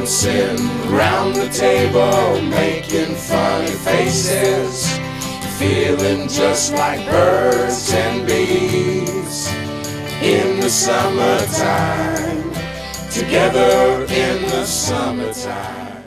Bouncing round the table, making funny faces, feeling just like birds and bees in the summertime, together in the summertime.